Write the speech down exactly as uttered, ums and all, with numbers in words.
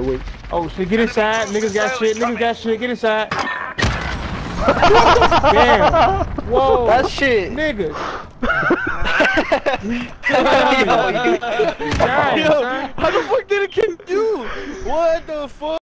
way. Oh shit, get inside. Niggas got shit. Niggas got shit. Get inside. Damn. Whoa. That shit. Niggas. Yo, Damn, Yo, son. how the fuck did it kill you? What the fuck?